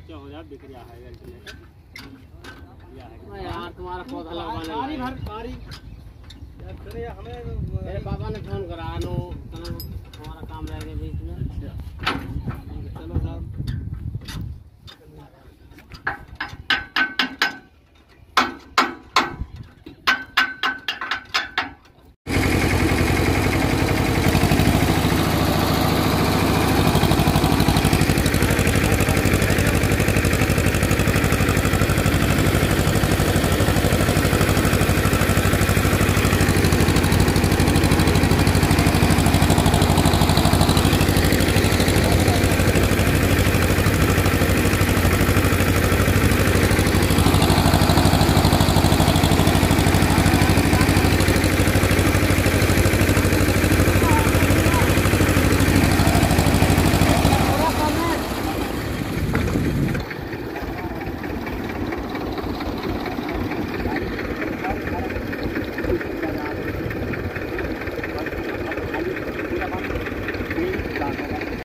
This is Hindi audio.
14,000 बिक रहा है वेंटिलेटर। यार तुम्हारा पौधा लगवाने मेरे पापा ने फोन करा नो हमारा काम रह गया बीच में। चलो साहब